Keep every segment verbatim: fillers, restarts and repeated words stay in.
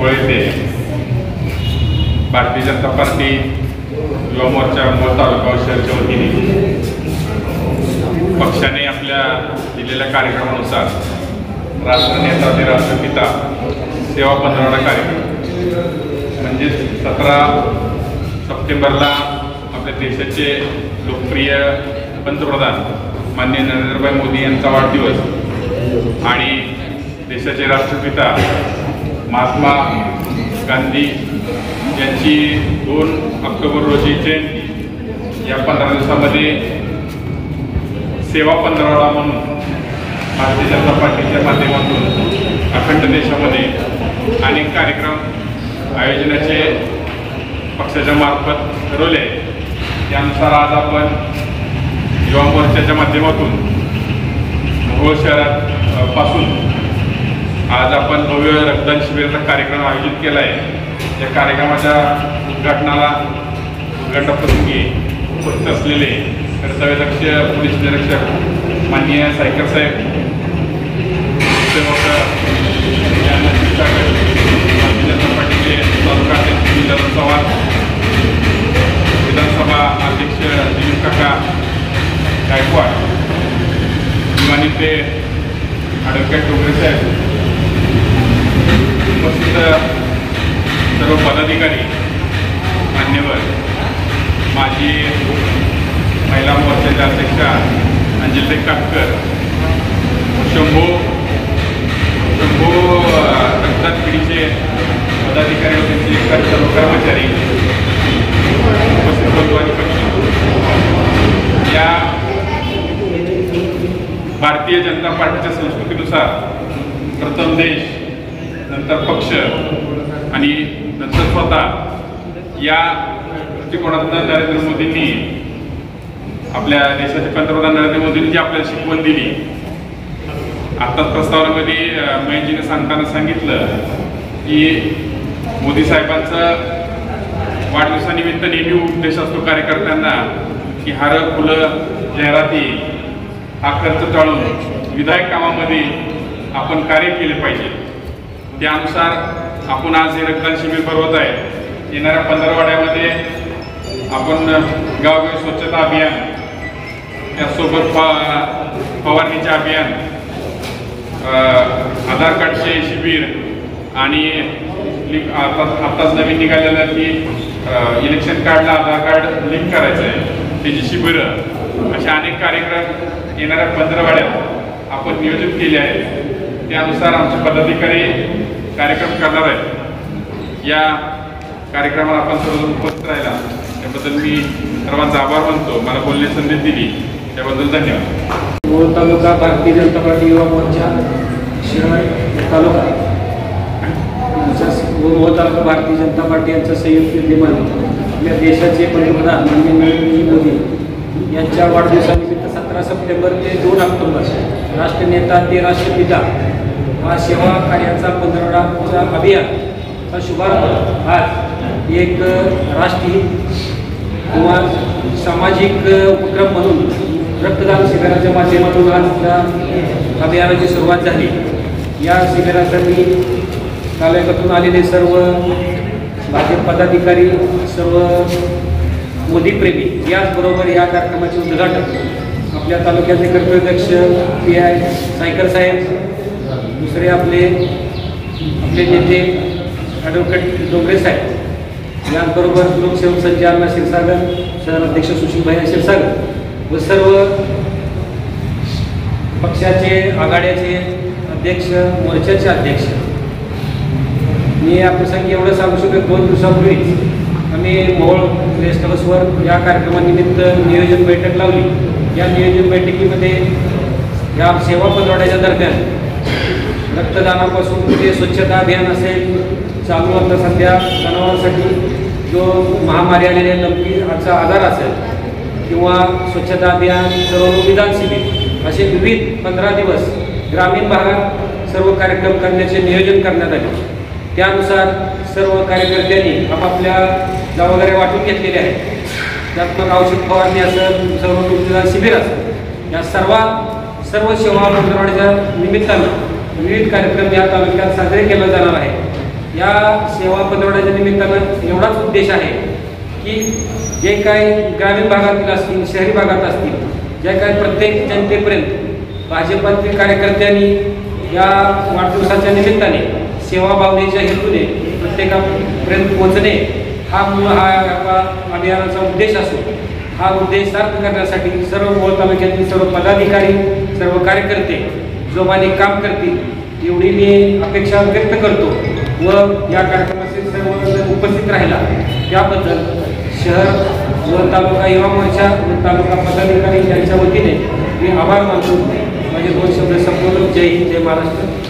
मोहोळ येथे भारतीय जनता पार्टी युवा मोर्चा मोहोळ तालुका शहराच्या वतीने पक्षाने आपल्या दिलेल्या कार्यक्रमानुसार राष्ट्रनेता ते राष्ट्रपिता सेवा पंधरवडा कार्यक्रम म्हणजे सतरा सप्टेंबरला आपल्या देशाचे लोकप्रिय पंतप्रधान माननीय नरेंद्रभाई मोदी यांचा वाढदिवस आणि देशाचे राष्ट्रपिता महात्मा गांधी यांची दोन ऑक्टोबर रोजी जयंती या पंधरा दिवसामध्ये सेवा पंधरवडा म्हणून भारतीय जनता पार्टीच्या माध्यमातून अखंड देशामध्ये अनेक कार्यक्रम आयोजनाचे पक्षाच्या मार्फत ठरवले. त्यानुसार आज आपण युवा मोर्चाच्या माध्यमातून मोहोळ शहरात पासून आज आपण भव्य रक्तदान शिबिराचा कार्यक्रम आयोजित केला आहे. या कार्यक्रमाच्या उद्घाटनाला उद्घाटनाप्रसंगी उपस्थित असलेले कर्तव्यदक्ष पोलीस निरीक्षक माननीय सायकर साहेब, सेवक भारतीय जनता पार्टीचे तालुका अध्यक्ष चव्हाण, विधानसभा अध्यक्ष दिलीप काका गायकवाड, युवानेते ॲडव्होकेट डोंगरे साहेब, उपस्थित सर्व पदाधिकारी, मान्यवर, माजी महिला मोर्चाच्या अध्यक्षा अंजली काटकर, शंभू शंभू रक्तदान पिढीचे पदाधिकारी व त्यांचे सर्व कर्मचारी, उपस्थित बंधू आणि पक्षी, या भारतीय जनता पार्टीच्या संस्कृतीनुसार प्रथम देश, नंतर पक्ष आणि नंतर स्वतः या दृष्टिकोनातून नरेंद्र मोदींनी आपल्या देशाचे पंतप्रधान नरेंद्र मोदींनी जी आपल्याला शिकवण दिली. आत्ताच प्रस्तावनेमध्ये महेशजीने सांगताना सांगितलं की मोदी साहेबांचा वाढदिवसानिमित्त नेहमी उद्देश असतो कार्यकर्त्यांना की हार, फुलं, जाहिराती हा खर्च टाळून विधायक कामामध्ये आपण कार्य केले पाहिजे. त्यानुसार आपण आज हे रक्तदान शिबिर भरवत आहे. येणाऱ्या पंधरवड्यामध्ये आपण गावोगावी स्वच्छता अभियान, त्यासोबत फवारणीचे अभियान, आधार कार्डचे शिबिर आणि आता आत्ताच नवीन निघालेलं की इलेक्शन कार्डला आधार कार्ड लिंक करायचं आहे त्याची शिबिरं, अशा अनेक कार्यक्रम येणाऱ्या पंधरवड्यात आपण नियोजित केले आहेत. त्यानुसार आमचे पदाधिकारी कार्यक्रम करणार आहेत. या कार्यक्रमाला आपण सर्व उपस्थित राहिला त्याबद्दल मी सर्वांचा आभार मानतो. मला बोलण्याची संधी दिली त्याबद्दल धन्यवाद. मोहोळ तालुका भारतीय जनता पार्टी युवा मोर्चा शहर तालुका मोहोळ तालुका भारतीय जनता पार्टी यांच्या संयुक्त विद्यमाने आपल्या देशाचे पंतप्रधान माननीय नरेंद्र मोदी यांच्या वाढदिवसानिमित्त सतरा सप्टेंबर ते दोन ऑक्टोबर राष्ट्रनेता ते राष्ट्रपिता हा सेवा कार्याचा पंधरवडाचा अभियानचा शुभारंभ आज एक राष्ट्रहित किंवा सामाजिक उपक्रम म्हणून रक्तदान शिबिराच्या माध्यमातून आज त्या अभियानाची सुरुवात झाली. या शिबिरासाठी तालुक्यातून आलेले सर्व भाजप पदाधिकारी, सर्व मोदीप्रेमी, याचबरोबर या कार्यक्रमाचे उद्घाटन आपल्या तालुक्याचे कर्तव्यदक्ष पी आय सायकर साहेब, दुसरे आपले आपले नेते ॲडव्होकेट डोंगरे साहेब, याचबरोबर लोकसेवक संजय अण्णा क्षीरसागर, शहर अध्यक्ष सुशीलभाई क्षीरसागर व सर्व पक्षाचे आघाड्याचे अध्यक्ष, मोर्चाचे अध्यक्ष. मी या प्रसंगी एवढं सांगू शकतो, दोन दिवसापूर्वीच आम्ही मोहोळ रेस्ट हाऊसवर या कार्यक्रमानिमित्त नियोजन बैठक लावली. या नियोजन बैठकीमध्ये या सेवा पंधरवड्याच्या दरम्यान रक्तदानापासून ते स्वच्छता अभियान असेल, चालू आता सध्या जनावरांसाठी जो महामारी आलेली आहे लंपीचा आजार असेल, किंवा स्वच्छता अभियान, सर्व निदान शिबिर, असे विविध पंधरा दिवस ग्रामीण भागात सर्व कार्यक्रम करण्याचे नियोजन करण्यात आले. त्यानुसार सर्व कार्यकर्त्यांनी आपापल्या जबाबदाऱ्या वाटून घेतलेल्या आहेत. त्यात मग औषध फवारणी असेल, सर्व निदान शिबिर असेल, या सर्व सर्व सेवा पंधरवड्याच्या निमित्तानं विविध कार्यक्रम या तालुक्यात साजरे केले जाणार आहेत. या सेवा पंधरवड्याच्या निमित्तानं एवढाच उद्देश आहे की जे काही ग्रामीण भागातील असतील, शहरी भागात असतील, जे काही प्रत्येक जनतेपर्यंत भाजपातील कार्यकर्त्यांनी या वाढदिवसाच्या निमित्ताने सेवा भावनेच्या हेतूने प्रत्येकापर्यंत पोहोचणे हा मूळ हा या अभियानाचा उद्देश असो. हा उद्देश सार्थ करण्यासाठी सर्व मोहोळ तालुक्यातील सर्व पदाधिकारी, सर्व कार्यकर्ते जोमाने काम करतील एवढी मी अपेक्षा व्यक्त करतो व या कार्यक्रमाचे सर्व उपस्थित राहिला त्याबद्दल शहर व तालुका युवा मोर्चा व तालुका पदाधिकारी यांच्या वतीने मी आभार मानतो. माझे दोन शब्द संपवतो. जय हिंद, जय महाराष्ट्र.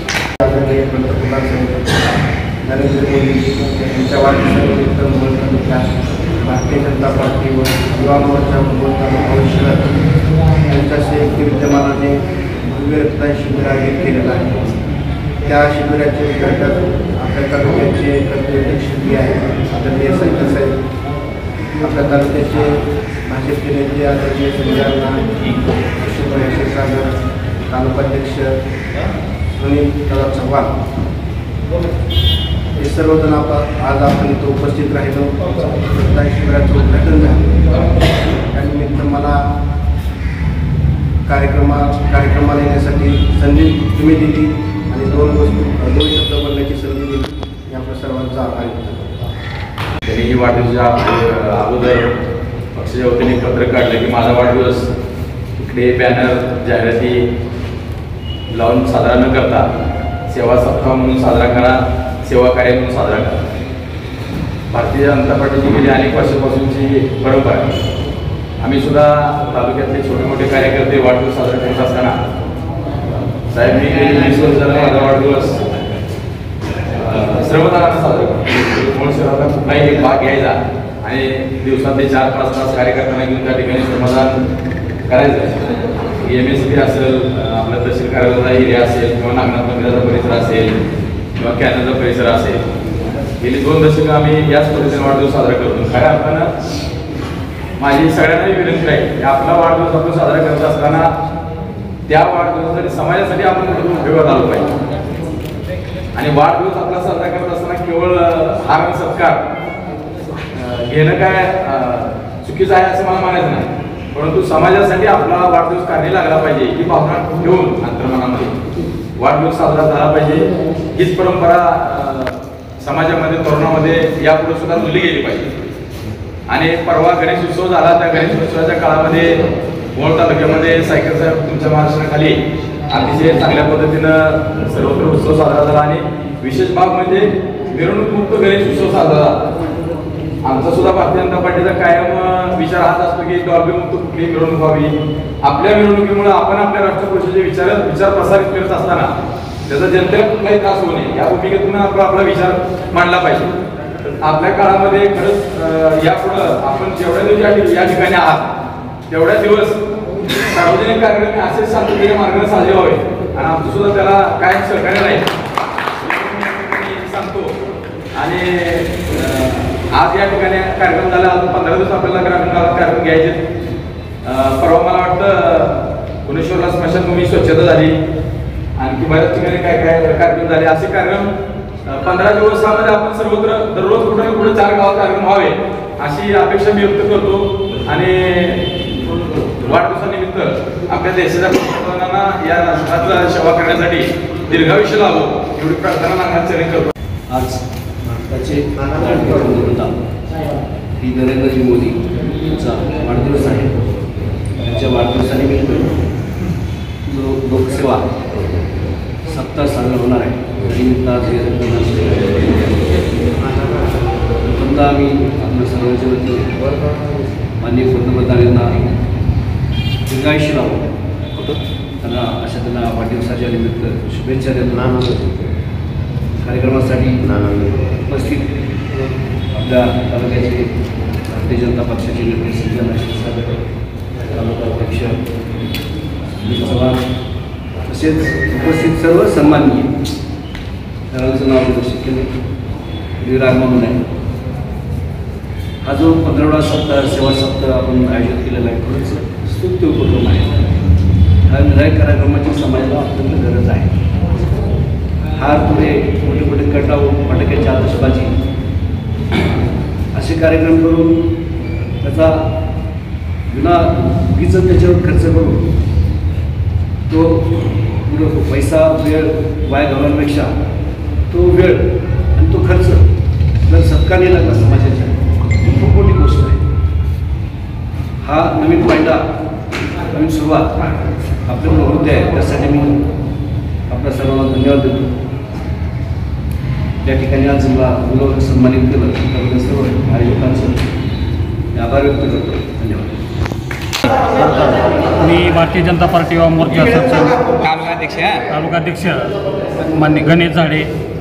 नरेंद्र मोदी यांच्या वाढदिवसानिमित्त मोहोळ तालुक्यात भारतीय जनता पार्टी व युवा मोर्चा मोहोळ तालुका शहर यांच्या संयुक्त विद्यमानाने भव्य रक्तदान शिबिर आयोजित केलेलं आहे. त्या शिबिराचे उद्घाटन आपल्या तालुक्याचे कर्तव्यदक्ष श्री आहेत आदरणीय संजय साहेब, आपल्या तालुक्याचे भाजपचे नेते आदरणीय संजयांना, सागर तालुकाध्यक्ष सुनील दादा चव्हाण हे सर्वजण आपण आज आपण इथं उपस्थित राहिलो. रक्तदान शिबिराचं उद्घाटन झालं. त्यानिमित्त मला कार्यक्रमा कार्यक्रमाला येण्यासाठी संधी तुम्ही दिली आणि दोन वस्तू दोन शब्द बोलण्याची संधी दिली. मी आपल्या सर्वांचा आभार व्यक्त. त्यांनी ही वाढदिवसाच्या अगोदर पक्षाच्या वतीने पत्र काढलं की माझा वाढदिवस इकडे बॅनर जाहिराती लावून साजरा न करता सेवा सप्ताह म्हणून साजरा करा, सेवा कार्य म्हणून साजरा करा. भारतीय जनता पार्टीची गेली अनेक वर्षापासूनची परंपरा आहे. आम्ही सुद्धा तालुक्यातले छोटे मोठे कार्यकर्ते वाढदिवस साजरा करत असताना साहेब मी गेली वीस वर्ष झाला माझा वाढदिवस सर्वजणांना साजरा करतो. मूळ शहराला कुठलाही एक भाग घ्यायचा आणि दिवसातले चार पाच तास कार्यकर्त्यांना घेऊन त्या ठिकाणी समाधान करायचं. एम एस पी असेल, आपल्या तहसील कार्यालयाचा एरिया असेल किंवा नागनाथ मंदिराचा परिसर असेल किंवा कॅनलचा परिसर असेल, गेली दोन दशकं आम्ही याच पद्धतीने वाढदिवस साजरा करतो. खऱ्या अर्थानं माझी सगळ्यांनाही विनंती आहे की आपला वाढदिवस आपण साजरा करत असताना त्या वाढदिवसासाठी समाजासाठी आपण कुठून उपयोगात आलो पाहिजे. आणि वाढदिवस आपला साजरा करत असताना केवळ हार सत्कार घेणं काय चुकीचं आहे असं मला म्हणायचं नाही, परंतु समाजासाठी आपला वाढदिवस कार्य लागला पाहिजे ही भावना ठेवून अंतर्मनामध्ये वाढदिवस साजरा झाला पाहिजे. हीच परंपरा समाजामध्ये, तरुणामध्ये यापुढे सुद्धा रुजली गेली पाहिजे. आणि परवा गणेश उत्सव झाला, त्या गणेश उत्सवाच्या काळामध्ये मोहोळ तालुक्यामध्ये सायकल साहेब तुमच्या महाराष्ट्राखाली अतिशय चांगल्या पद्धतीनं सर्वत्र उत्सव साजरा झाला. आणि विशेष बाब म्हणजे मिरवणूकमुक्त गणेश उत्सव साजरा झाला. आमचा सुद्धा भारतीय जनता पार्टीचा कायम विचार हाच असतो की डॉल्बीमुक्त कुठलीही मिरवणूक व्हावी. आपल्या मिरवणुकीमुळे आपण आपल्या राष्ट्रपुरुषाचे विचार विचार प्रसारित करत असताना त्याचा जनतेला कुठलाही त्रास होऊ नये या भूमिकेतून आपला आपला विचार मांडला पाहिजे. आपल्या काळामध्ये खरंच यापुढं आपण जेवढ्या दिवस या ठिकाणी आहात तेवढ्या दिवस सार्वजनिक कार्यक्रम असेच शांततेच्या मार्गाने साजरे व्हावे आणि आमचं सुद्धा त्याला कायम सहकार्य नाही सांगतो. आणि आज या ठिकाणी कार्यक्रम झाला, अजून पंधरा दिवस आपल्याला ग्रामीण भागात कार्यक्रम घ्यायचे. परवा मला वाटतं पुणेश्वरला स्मशानभूमी स्वच्छता झाली, आणखी बऱ्याच ठिकाणी काय काय कार्यक्रम झाले. असे कार्यक्रम पंधरा दिवसामध्ये आपण सर्वत्र दररोज कुठे ना कुठे चार गावात कार्यक्रम व्हावे अशी अपेक्षा मी व्यक्त करतो. आणि वाढदिवसानिमित्त आपल्या देशाच्या पंतप्रधानांना या राष्ट्राला सेवा करण्यासाठी दीर्घायुष्य लाभो एवढी प्रार्थना नागनाथ चरण करतो. आज भारताचे पंतप्रधान श्री नरेंद्रजी मोदी यांचा वाढदिवस आहे. त्यांच्या वाढदिवसानिमित्त जो लोकसेवा सप्ताह साजरा होणार आहे त्यानिमित्त आज हे समजा आम्ही आपल्या सर्वांच्या वतीने माननीय पंतप्रधान यांना दीर्घायुष्य लावतो. त्यांना अशा त्यांना वाढदिवसाच्या निमित्त शुभेच्छा देतो. कार्यक्रमासाठी उपस्थित आपल्या तालुक्याचे भारतीय जनता पक्षाचे नेते संजय तालुका अध्यक्ष सुनील चव्हाण तसेच उपस्थित सर्व सन्माननीय सर्वांचं नाव घोषित केले विराग म्हणून आहे. हा जो पंधरावा सप्ताह सेवा सप्ताह आपण आयोजित केलेला आहे खरंच स्तुत्य उपक्रम आहे. हा विधायक कार्यक्रमाची समाजाला अत्यंत गरज आहे. हार पुढे मोठे मोठे कटाव फटाक्याचे मोठ्याची आतषबाजी असे कार्यक्रम करून त्याचा विना उगीच त्याच्यावर खर्च करून तो पुढं पैसा वेळ वाया घालवण्यापेक्षा तो वेळ आणि तो खर्च जर सत्कारणी लागला समाजाच्या ही खूप मोठी गोष्ट आहे. हा नवीन पायदा नवीन सुरुवात आपल्याकडे होते आहे, त्यासाठी मी आपल्या सर्वांना धन्यवाद देतो. या ठिकाणी आज मला मुलं सन्मानित केलं त्याबद्दल सर्व आयोजकांचं आभार व्यक्त करतो. धन्यवाद. मी भारतीय जनता पार्टी युवा मोर्चा सरचं तालुकाध्यक्ष तालुकाध्यक्ष मान्य गणेश झाडे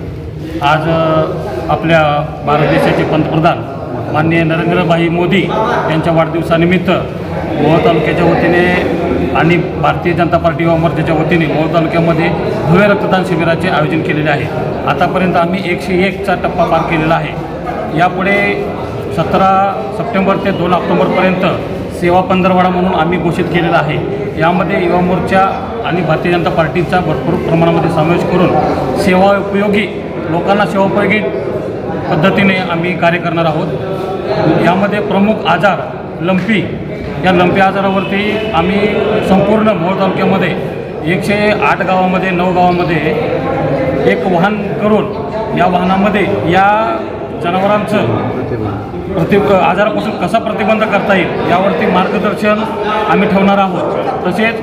आज आपल्या भारत देशाचे पंतप्रधान माननीय नरेंद्रभाई मोदी यांच्या वाढदिवसानिमित्त मोहोळ तालुक्याच्या वतीने आणि भारतीय जनता पार्टी युवा मोर्चाच्या वतीने मोहोळ तालुक्यामध्ये भव्य रक्तदान शिबिराचे आयोजन केलेले आहे. आतापर्यंत आम्ही एकशे एकचा टप्पा पार केलेला आहे. यापुढे सतरा सप्टेंबर ते दोन ऑक्टोबरपर्यंत सेवा पंधरवडा म्हणून आम्ही घोषित केलेला आहे. यामध्ये युवा मोर्चा आणि भारतीय जनता पार्टीचा भरपूर प्रमाणामध्ये समावेश करून सेवा उपयोगी लोकांना सेवाोपयोगी पद्धतीने आम्ही कार्य करणार आहोत. यामध्ये प्रमुख आजार लंपी, या लंपी आजारावरती आम्ही संपूर्ण मोहोळ तालुक्यामध्ये एकशे आठ गावामध्ये नऊ गावामध्ये एक वाहन करून या वाहनामध्ये या जनावरांचं प्रति आजारापासून कसा प्रतिबंध करता येईल यावरती मार्गदर्शन आम्ही ठेवणार आहोत. तसेच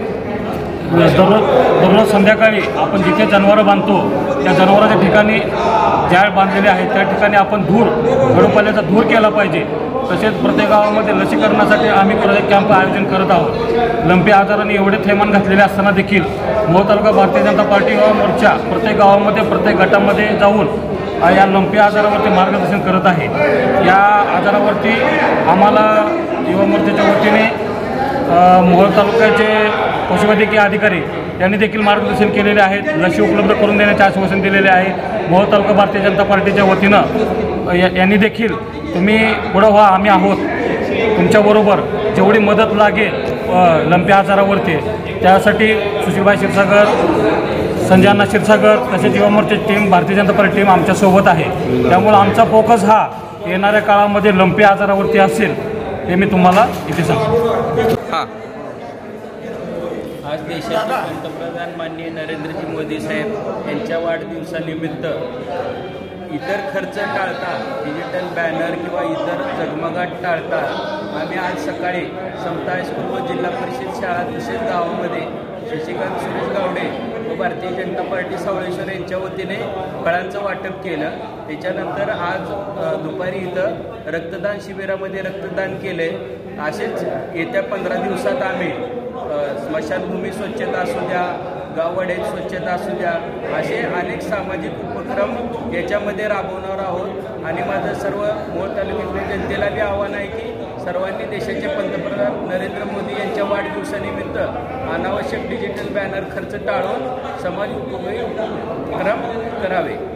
दररोज दररोज संध्याकाळी आपण जिथे जनावरं बांधतो त्या जनावरांच्या ठिकाणी जाळ बांधलेले आहेत त्या ठिकाणी आपण धूर गडूपाल्याचा धूर केला पाहिजे. तसेच प्रत्येक गावामध्ये लसीकरणासाठी आम्ही प्रत्येक कॅम्प आयोजन करत आहोत. लंपी आजाराने एवढे थैमान घातलेले असताना देखील मोहोळ तालुका भारतीय जनता पार्टी युवा मोर्चा प्रत्येक गावामध्ये प्रत्येक गटामध्ये जाऊन या लंपी आजारावरती मार्गदर्शन करत आहे. या आजारावरती आम्हाला युवा मोर्चाच्या वतीने मोहोळ तालुक्याचे पशुवैद्यकीय अधिकारी यांनी देखील मार्गदर्शन केलेले आहेत. लसी उपलब्ध करून देण्याचे आश्वासन दिलेले आहे. मोहोळ तालुका भारतीय जनता पार्टीच्या वतीनं या यांनी देखील तुम्ही पुढं व्हा, आम्ही आहोत तुमच्याबरोबर, जेवढी मदत लागेल लंपी आजारावरती त्यासाठी सुशीलभाई क्षीरसागर, संजय अण्णा क्षीरसागर तसेच युवा मोर्चाची team Bharatiya Janata party team आमच्यासोबत आहे. त्यामुळे आमचा फोकस हा येणाऱ्या काळामध्ये लंपी आजारावरती असेल हे मी तुम्हाला इथे सांगतो. हां आज देशाचे पंतप्रधान माननीय नरेंद्रजी मोदी साहेब यांच्या वाढदिवसानिमित्त इतर खर्च टाळता डिजिटल बॅनर किंवा इतर झगमगाट टाळता आम्ही आज सकाळी समता हायस्कूल व जिल्हा परिषद शाळा तसेच गावामध्ये शशिकांत सुरेश गावडे व भारतीय जनता पार्टी सावळेश्वर यांच्या वतीने फळांचं वाटप केलं. त्याच्यानंतर आज दुपारी इथं रक्तदान शिबिरामध्ये रक्तदान केले. असेच येत्या पंधरा दिवसात आम्ही स्मशानभूमी स्वच्छता असू द्या, गाववाड्याची स्वच्छता असू द्या, असे अनेक सामाजिक उपक्रम याच्यामध्ये राबवणार आहोत. आणि माझं सर्व मोहोळ तालुक्यातल्या जनतेलाही आव्हान आहे की सर्वांनी देशाचे पंतप्रधान नरेंद्र मोदी यांच्या वाढदिवसानिमित्त अनावश्यक डिजिटल बॅनर खर्च टाळून समाज उपयोगी उपक्रम करावे.